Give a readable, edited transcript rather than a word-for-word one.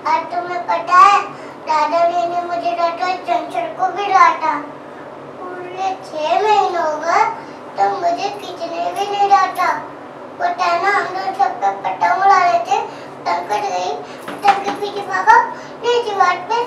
आज तुम्हें पता है दादाजी ने मुझे डांटा, चंचल को भी डांटा। पूरे 6 महीने हो गए तो मुझे किसी ने भी नहीं डांटा। पता है ना, हम लोग सब पे पतंग उड़ा रहे थे, पतंग कट गई। पतंग के पीछे भागा, नहीं दीवार पे